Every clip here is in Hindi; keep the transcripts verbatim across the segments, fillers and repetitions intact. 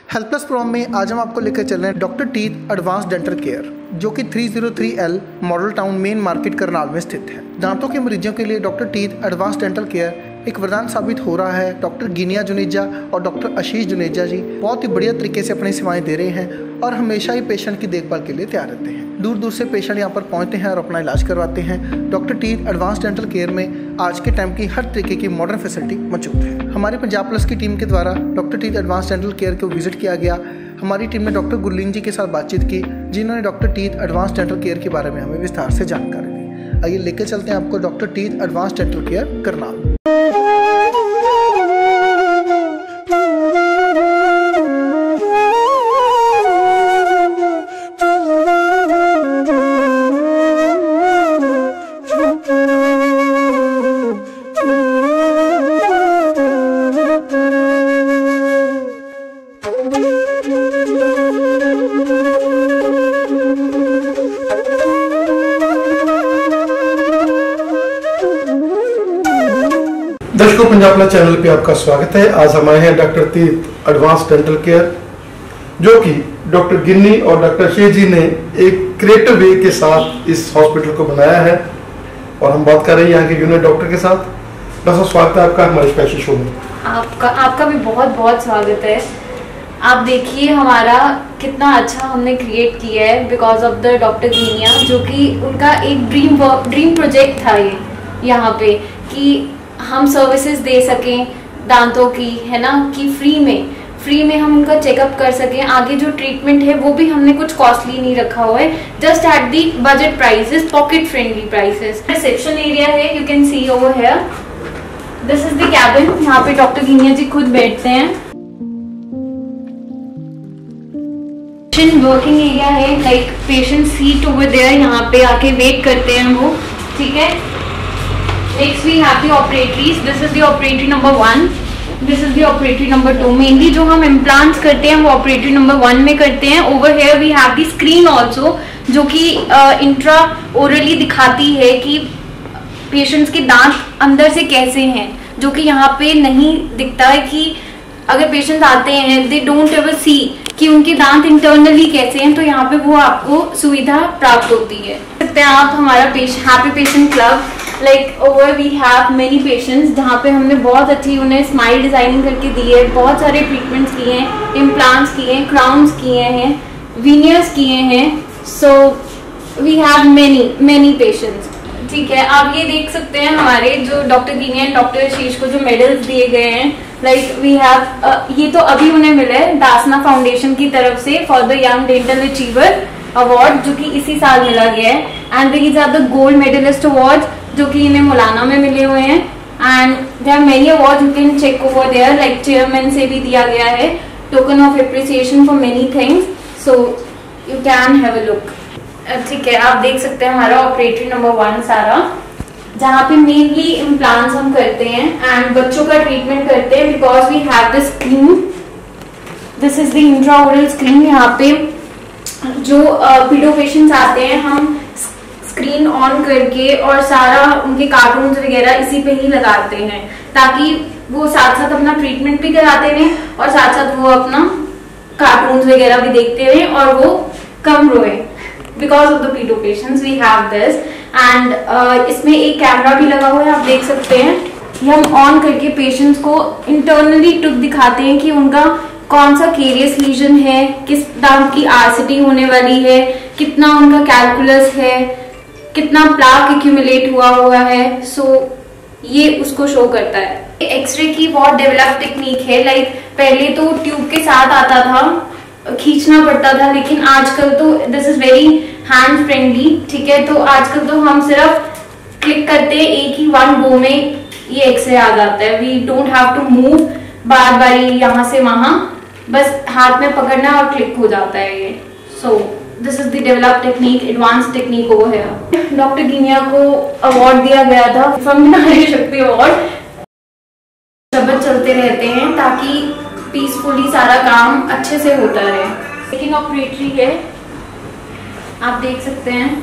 हेल्थ प्लस प्रोग्राम में आज हम आपको लेकर चल रहे हैं doctor teeth advance dental care, जो कि तीन सौ तीन L model town main market Karnal में स्थित है। दांतों के मरीजों के लिए doctor teeth advance dental care एक वरदान साबित हो रहा है। डॉक्टर गिनिया जुनेजा और डॉक्टर आशीष जुनेजा जी बहुत ही बढ़िया तरीके से अपनी सेवाएं दे रहे हैं और हमेशा ही पेशेंट की देखभाल के लिए तैयार रहते हैं। दूर दूर से पेशेंट यहाँ पर पहुँचते हैं और अपना इलाज करवाते हैं। Doctor teeth advance dental care में आज के टाइम की हर तरीके की मॉडर्न फैसिलिटी मौजूद है। हमारे पंजाब प्लस की टीम के द्वारा doctor teeth advance dental care को विजिट किया गया। हमारी टीम ने डॉक्टर गुरलीन जी के साथ बातचीत की, जिन्होंने doctor teeth advance dental care के बारे में हमें विस्तार से जानकारी दी। आइए लेकर चलते हैं आपको doctor teeth advance dental care Karnal. दर्शकों, पंजाब प्लस चैनल पे आपका स्वागत है। आज हम आए हैं doctor teeth advance dental care, जो कि डॉक्टर गिन्नी और डॉक्टर शेख जी ने एक क्रिएटिव वे के साथ इस हॉस्पिटल को बनाया है और हम बात कर रहे हैं यहाँ के यूनिट डॉक्टर के साथ। डॉक्टर स्वागत है आपका हमारे स्पेशल शो में। आपका आपका भी बहुत बहुत स्वागत है। आप देखिए हमारा कितना अच्छा हमने क्रिएट किया है because of the doctor Ginia, जो कि उनका एक ड्रीम ड्रीम प्रोजेक्ट था ये यहाँ पे कि हम सर्विसेज दे सकें दांतों की, है ना, कि फ्री में फ्री में हम उनका चेकअप कर सकें। आगे जो ट्रीटमेंट है वो भी हमने कुछ कॉस्टली नहीं रखा हुआ है, just at the budget prices, pocket friendly prices. Reception area है, you can see over here, this is the cabin. यहाँ पे डॉक्टर गिनिया जी खुद बैठते हैं। वर्किंग एरिया है, like patient seat over there, यहाँ पे आके वेट करते हैं वो, ठीक है। Next we have the operatories. This is the operatory number one. This is the operatory number two. Mainly जो हम implants करते हैं वो operatory number one में करते हैं। Over here we have the screen also, जो कि इंट्रा ओरली दिखाती है कि पेशेंट्स के दांत अंदर से कैसे हैं, जो कि यहाँ पे नहीं दिखता है कि अगर पेशेंट्स आते हैं दे डोंट एवर सी कि उनके दांत इंटरनली कैसे हैं, तो यहाँ पे वो आपको सुविधा प्राप्त होती है। सकते हैं आप हमारा happy patient club, like over we have many patients, जहाँ पे हमने बहुत अच्छी उन्हें स्माइल डिजाइनिंग करके दी है। बहुत सारे ट्रीटमेंट्स किए हैं, इम्प्लांट्स किए हैं, क्राउन्स किए हैं, वीनियर्स किए हैं। So we have many many patients, ठीक है। आप ये देख सकते हैं हमारे जो doctor Ginia and doctor Ashish को जो मेडल्स दिए गए हैं, लाइक वी हैव, ये तो अभी उन्हें मिले है दासना फाउंडेशन की तरफ से for the young dental achiever award, जो कि इसी साल मिला गया है। And these are the gold medalist award, जो कि इन्हें मौलाना में मिले हुए हैं। And there are many award, you can check over there, like chairman से भी दिया गया है token of appreciation for many things, so you can have a look, ठीक है। आप देख सकते हैं हमारा ऑपरेटरी नंबर वन सारा, जहाँ पे मेनली इम्प्लांट्स हम करते हैं एंड बच्चों का ट्रीटमेंट करते हैं because we have the screen, this is the intraoral screen. यहाँ पे जो पीडो पेशेंट्स आते हैं हम स्क्रीन ऑन करके और सारा उनके कार्टून्स वगैरह इसी पे ही लगाते हैं, ताकि वो साथ साथ अपना ट्रीटमेंट भी कराते रहें और साथ साथ वो अपना कार्टून्स वगैरह भी देखते रहें और वो कम रोए। Because of the pedo patients we have this and इसमें एक कैमरा भी लगा हुआ है, आप देख सकते हैं। ये हम ऑन करके पेशेंट्स को इंटरनली टुक दिखाते हैं कि उनका कौन सा केरियस लीजन है, किस दांत की आरसीटी होने वाली है, कितना उनका कैलकुलस है, कितना प्लाक एक्यूमुलेट हुआ हुआ है। सो so, ये उसको शो करता है। एक्सरे की बहुत डेवलप टेक्निक है, लाइक पहले तो ट्यूब के साथ आता था, खींचना पड़ता था, लेकिन आजकल तो this is very hand friendly, ठीक है। तो आजकल तो हम सिर्फ क्लिक करते हैं, एक ही वन गो में ये एक्सरे आ जाता है। We don't have to move बार बार यहाँ से वहां, बस हाथ में पकड़ना और क्लिक हो जाता है ये। So this is the develop technique, advance technique over here. Doctor Ginia को अवार्ड दिया गया था, फम नारी शक्ति अवार्ड। शब्द चलते रहते हैं ताकि पीसफुली सारा काम अच्छे से होता रहे। लेकिन ऑपरेटरी है, आप देख सकते हैं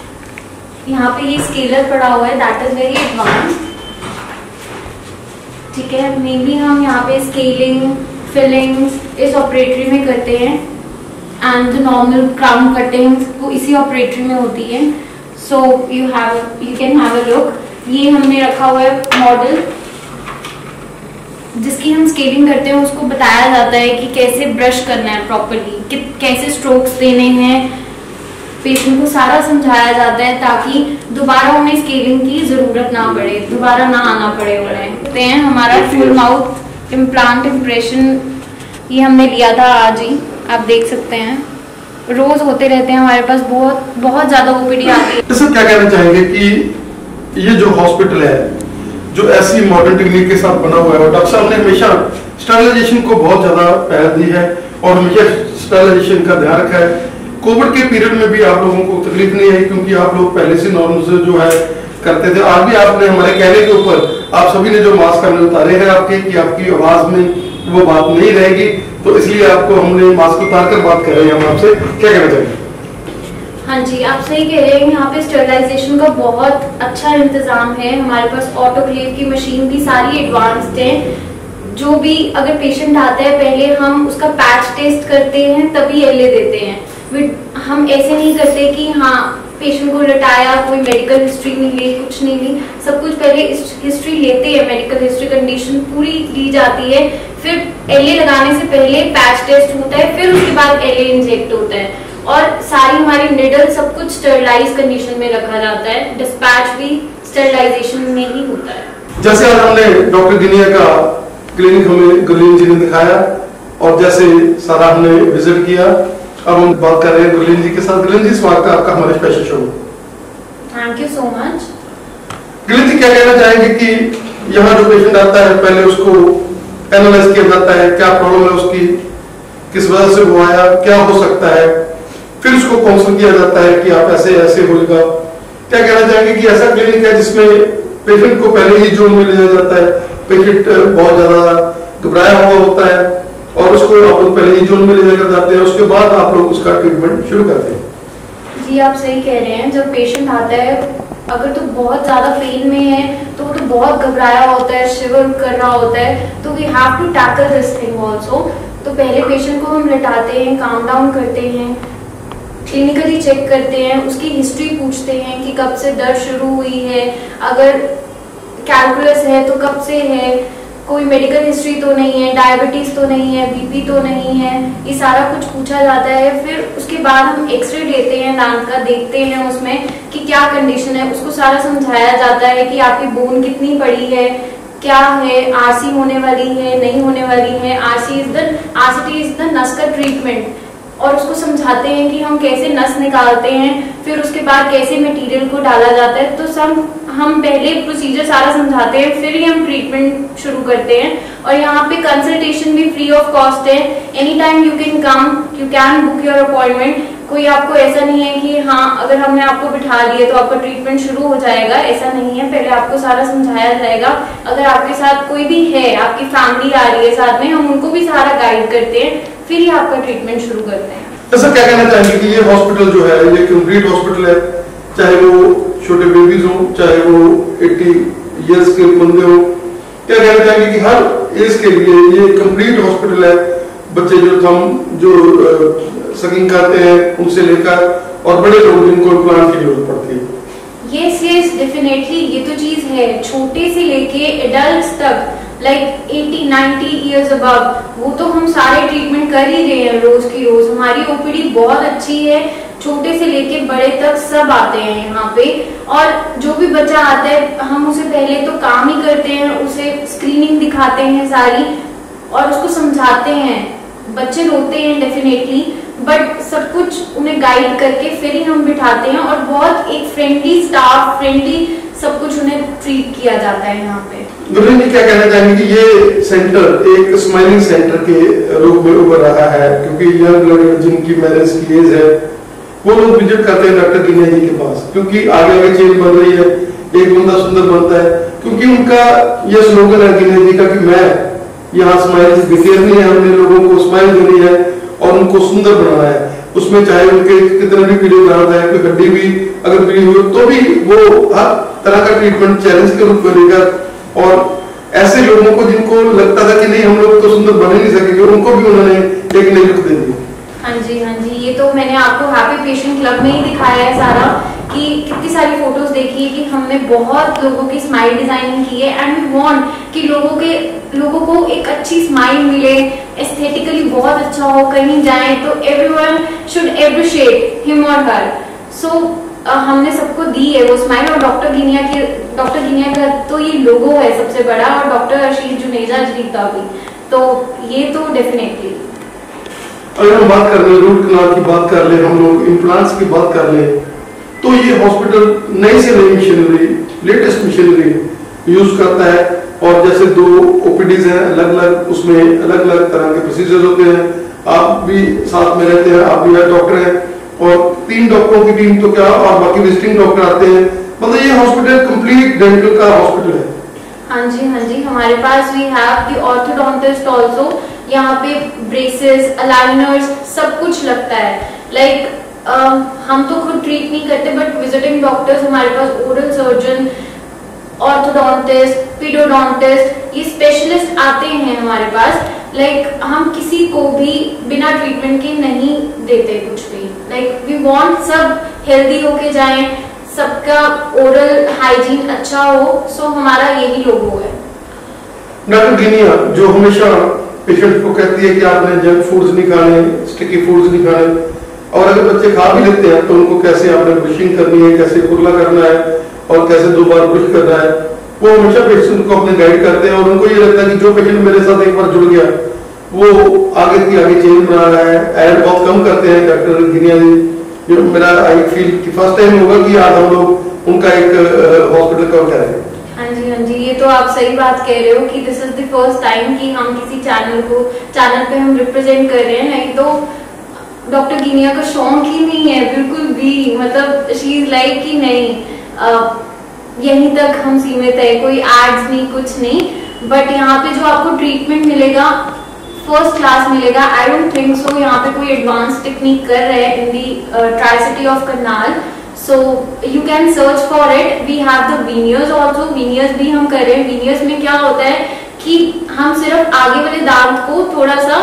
यहाँ पे ये स्केलर पड़ा हुआ है, दैट इज वेरी एडवांस। ठीक है। मेनली हम यहाँ पे स्केलिंग, फिलिंग्स इस ऑपरेटरी में करते हैं and the normal crown cuttings वो इसी ऑपरेटरी में होती है। So you have you can have a look. ये हमने रखा हुआ है मॉडल जिसकी हम स्केलिंग करते हैं, उसको बताया जाता है कि कैसे ब्रश करना है प्रॉपरली, कि कैसे स्ट्रोक्स देने हैं, पेशेंट को सारा समझाया जाता है ताकि दोबारा उन्हें स्केलिंग की जरूरत ना पड़े, दोबारा ना आना पड़े उन्हें। हैं हमारा फुल माउथ इम्प्लांट इम्प्रेशन ये हमने लिया था आज ही, आप देख सकते हैं। रोज होते रहते हैं हमारे पास, बहुत बहुत ज्यादा ओपीडी आती है। तो सर क्या कहना चाहेंगे कि ये जो हॉस्पिटल है जो ऐसी मॉडर्न टेक्निक के साथ बना हुआ है, डॉक्टर साहब ने हमेशा स्टरलाइजेशन को बहुत ज्यादा पहल दी है और हमेशा स्टरलाइजेशन का ध्यान रखा है। कोविड के पीरियड में भी आप लोगों को तकलीफ नहीं आई क्योंकि आप लोग पहले से नॉर्म्स जो है करते थे। आज भी आपने हमारे कहने के ऊपर आप सभी ने जो मास्क हमने उतारे हैं आपके कि आपकी आवाज में वो बात नहीं रहेगी, तो इसलिए आपको हमने मास्क उतार कर बात कर रहे हैं। हम आपसे क्या कहना चाहेंगे? हाँ जी, आप सही कह रहे हैं। यहाँ पे स्टरलाइजेशन का बहुत अच्छा इंतजाम है। हमारे पास ऑटोक्लेव की मशीन भी सारी एडवांस्ड है। जो भी अगर पेशेंट आता है पहले हम उसका पैच टेस्ट करते हैं तभी एलए देते हैं। हम ऐसे नहीं करते कि हाँ पेशेंट को रटाया, कोई मेडिकल हिस्ट्री नहीं ली, कुछ नहीं ली, सब कुछ पहले हिस्ट्री लेते हैं, मेडिकल हिस्ट्री कंडीशन पूरी ली जाती है, फिर एलए लगाने से पहले पैच टेस्ट होता है, फिर उसके बाद एलए इंजेक्ट होता है और सारी हमारी निडल सब कुछ स्टरलाइज कंडीशन में रखा जाता है। डिस्पैच भी स्टरलाइजेशन में ही होता है। जैसे आज हमने डॉक्टर गिनिया का क्लिनिक हमें गुरलीन जी ने दिखाया और जैसे सारा हमने विजिट किया, अब हम बात कर रहे हैं गुरलीन जी के साथ। गुरलीन जी स्वागत है आपका हमारे स्पेशल शो में। Thank you so much. Gurleen ji क्या कहना चाहेंगे कि यहाँ जो पेशेंट आता है पहले उसको एनालाइज किया जाता है, क्या प्रॉब्लम है उसकी, किस वजह से वो आया, क्या हो सकता है, फिर उसको काउंसिल किया जाता है कि आप ऐसे ऐसे होगा। क्या कहना चाहेंगे कि ऐसा क्लिनिक है जिसमें पेशेंट को पहले ही जोन में लिया जाता है, पेशेंट बहुत ज्यादा घबराया हुआ होता है और उसको आप लोग पहले ही जोन में ले जाकर जाते हैं, उसके बाद आप लोग उसका ट्रीटमेंट शुरू करते हैं। जी आप सही कह रहे हैं। जब पेशेंट आता है अगर तो बहुत ज्यादा पेन में है तो वो तो बहुत घबराया होता है, शिवर कर रहा होता है, तो we have to tackle this thing also. तो पहले पेशेंट को हम लेटाते हैं, काम डाउन करते हैं, क्लिनिकली चेक करते हैं, उसकी हिस्ट्री पूछते हैं कि कब से दर्द शुरू हुई है, अगर कैलकुलस है तो कब से है, कोई मेडिकल हिस्ट्री तो नहीं है, डायबिटीज तो नहीं है, बीपी तो नहीं है, ये सारा कुछ पूछा जाता है। फिर उसके बाद हम एक्सरे लेते हैं दांत का, देखते हैं उसमें कि क्या कंडीशन है, उसको सारा समझाया जाता है कि आपकी बोन कितनी पड़ी है, क्या है, आरसी होने वाली है, नहीं होने वाली है। RC is the RCT is the नस का ट्रीटमेंट और उसको समझाते हैं कि हम कैसे नस निकालते हैं, फिर उसके बाद कैसे मटेरियल को डाला जाता है। तो सब हम पहले प्रोसीजर सारा समझाते हैं, फिर ही हम ट्रीटमेंट शुरू करते हैं। और यहाँ पे कंसल्टेशन भी फ्री ऑफ कॉस्ट है। Any time you can come, you can book your appointment. कोई आपको ऐसा नहीं है कि हाँ अगर हमने आपको बिठा लिए तो आपका ट्रीटमेंट शुरू हो जाएगा, ऐसा नहीं है। पहले आपको सारा समझाया जाएगा। अगर आपके साथ कोई भी है, आपकी फैमिली आ रही है साथ में, हम उनको भी सारा गाइड करते हैं, फिर ही आपका ट्रीटमेंट शुरू करते हैं। तो सर क्या कहना चाहेंगे कि ये हॉस्पिटल जो है ये कंप्लीट हॉस्पिटल है, चाहे वो छोटे बेबीज हो, चाहे वो अस्सी इयर्स के बंदे हो, क्या कहना चाहेंगे कि हर एज के लिए ये कंप्लीट हॉस्पिटल है। बच्चे जो हम जो सकिंग करते हैं उनसे लेकर और बड़े लोग जिनको इम्प्लांट की जरूरत पड़ती है। यस यस डेफिनेटली, ये तो चीज है। छोटे से लेके एडल्ट्स तक, लाइक अस्सी नब्बे इयर्स अबव, वो तो हम सारे ट्रीटमेंट कर ही रहे हैं रोज की रोज। हमारी ओपीडी बहुत अच्छी है, छोटे से लेके बड़े तक सब आते हैं यहाँ पे। और जो भी बच्चा आता है हम उसे पहले तो काम ही करते हैं, उसे स्क्रीनिंग दिखाते हैं सारी और उसको समझाते हैं। बच्चे रोते हैं डेफिनेटली, बट सब कुछ उन्हें गाइड करके फिर ही हम बिठाते हैं और बहुत एक फ्रेंडली स्टाफ, फ्रेंडली सब कुछ उन्हें ट्रीट किया जाता है यहाँ पे। गुरलीन जी क्या कहना चाहेंगे कि ये सेंटर एक स्माइलिंग सेंटर के रूप में उभर रहा है, क्योंकि यंग लड़के जिनकी मैरिज की एज है वो लोग विजिट करते हैं डॉक्टर गिनिया जी के पास, क्योंकि आगे आगे चेंज बन रही है, एक बंदा सुंदर बनता है, क्योंकि उनका ये स्लोगन है गिनिया जी का कि मैं यहाँ स्माइल बिखेरनी है, हमने लोगों को स्माइल देनी है और उनको सुंदर बनाना है। उसमें चाहे उनके कितने भी पीड़े दर्द है, कोई हड्डी भी अगर पीड़ी हुई तो भी वो हर तरह का ट्रीटमेंट चैलेंज के रूप में लेकर और ऐसे लोगों को जिनको लगता था कि नहीं हम लोग तो सुंदर बन ही नहीं सकेंगे, उनको भी उन्होंने एक नई लुक दे दी। हाँ जी हाँ जी, ये तो मैंने आपको हैप्पी पेशेंट क्लब में ही दिखाया है सारा, कि कितनी सारी फोटोज देखी है कि हमने बहुत लोगों की स्माइल डिजाइनिंग की है एंड वी वांट कि लोगों के लोगों को एक अच्छी स्माइल मिले, एस्थेटिकली बहुत अच्छा हो, कहीं जाए तो एवरीवन शुड अप्रिशिएट हिम और हर। सो हमने सबको दी है वो स्माइल, और डॉक्टर गिनिया की डॉक्टर गिनिया का तो ये लोगो है सबसे बड़ा, और डॉक्टर आशीष जुनेजा जी का भी, तो ये तो डेफिनेटली। अगर हम बात कर ले रूट कनाल की बात कर ले, हम लोग इम्प्लांट्स की बात कर ले, तो ये हॉस्पिटल नई से नई मशीनरी, लेटेस्ट मशीनरी यूज करता है। और जैसे दो ओपीडीज हैं अलग अलग, उसमें अलग अलग तरह के प्रोसीजर्स होते हैं। आप भी साथ में रहते हैं, आप भी डॉक्टर हैं, और तीन डॉक्टरों की टीम तो क्या, और बाकी विजिटिंग डॉक्टर आते हैं। मतलब ये हॉस्पिटल कंप्लीट डेंटल का हॉस्पिटल है। हाँ जी हाँ जी, हमारे पास we have the orthodontist also, यहाँ पे ब्रेसेस, अलाइनर्स सब कुछ लगता है। लाइक like, uh, हम तो खुद ट्रीट नहीं करते, बट विजिटिंग डॉक्टर्स हमारे पास, ओरल सर्जन, ऑर्थोडोंटिस्ट, पीडोडोंटिस्ट, ये स्पेशलिस्ट आते हैं हमारे पास। लाइक like, हम किसी को भी बिना ट्रीटमेंट के नहीं देते कुछ भी। लाइक वी वांट सब हेल्दी होके जाएं, सबका ओरल हाइजीन अच्छा हो, सो हमारा यही लोगो है। डॉक्टर गिनिया जो हमेशा पेशेंट को कहती है कि आपने जंक फूड्स नहीं खाने, स्टिकी फूड्स नहीं खाने, और अगर बच्चे खा भी लेते हैं तो उनको कैसे आपने ब्रशिंग करनी है, कैसे कुरला करना है और कैसे दो बार ब्रश करना है, वो हमेशा पेशेंट को अपने गाइड करते हैं। और उनको ये लगता है कि जो पेशेंट मेरे साथ एक बार जुड़ गया वो आगे की आगे चेंज बना रहा है। एड बहुत कम करते हैं डॉक्टर गिनिया जी, जो मेरा आई फील कि फर्स्ट टाइम होगा कि आज हम लोग उनका एक हॉस्पिटल कवर करेंगे। हाँ जी हाँ जी, ये तो आप सही बात कह रहे हो कि this is the first time कि हम किसी चैनल को चैनल पे हम रिप्रेजेंट कर रहे हैं। नहीं तो डॉक्टर गिनिया का शौक ही नहीं है बिल्कुल भी, मतलब शी इज लाइक कि नहीं आ, यहीं तक हम सीमित है, कोई एड्स नहीं, कुछ नहीं। बट यहाँ पे जो आपको ट्रीटमेंट मिलेगा फर्स्ट क्लास मिलेगा। आई डोंट थिंक सो यहाँ पे कोई एडवांस टेक्निक कर रहे हैं in the tri city of Karnal, so you can search for it. We have the veneers also, veneers भी हम कर रहे हैं। वीनियर्स में क्या होता है कि हम सिर्फ आगे वाले दांत को थोड़ा सा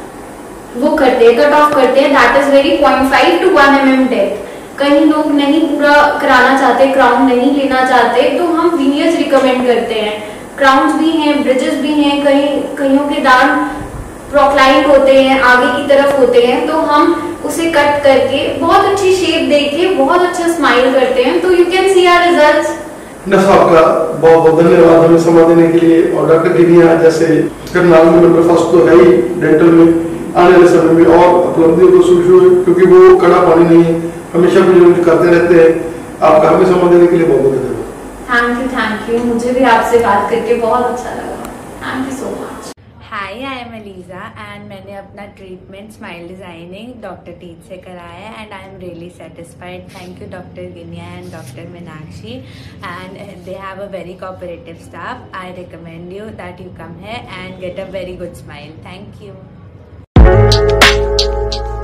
वो करते हैं, कट ऑफ करते हैं, that is very point five two one m m depth. कई लोग नहीं पूरा कराना चाहते, क्राउन नहीं लेना चाहते, तो हम वीनियर्स रिकमेंड करते हैं। क्राउन्स भी हैं, ब्रिजेस भी हैं, कहीं कईयों के दांत प्रोक्लाइंड होते हैं, आगे की तरफ होते हैं, तो हम उसे कट करके बहुत अच्छी शेप देके बहुत अच्छा स्माइल करते हैं, तो you can see our results. नफा आपका बहुत बहुत धन्यवाद हमें समय देने के लिए। और डॉक्टर गिनिया जैसे करनाल में नंबर फर्स्ट तो है ही डेंटल में, आने वाले समय में और उपलब्धियों को सुनिश्चित हो, क्योंकि वो कड़ा पानी नहीं है, हमेशा भी करते रहते हैं। आपका हमें समय देने के लिए बहुत बहुत धन्यवाद। थैंक यू थैंक यू, मुझे भी आपसे बात करके बहुत अच्छा लगा। Thank you so much. Hi, I am Aliza and मैंने अपना treatment smile designing doctor teeth से कराया है and I am really satisfied. Thank you doctor Ginia and doctor Meenakshi, and they have a very cooperative staff. I recommend you that you come here and get a very good smile. Thank you.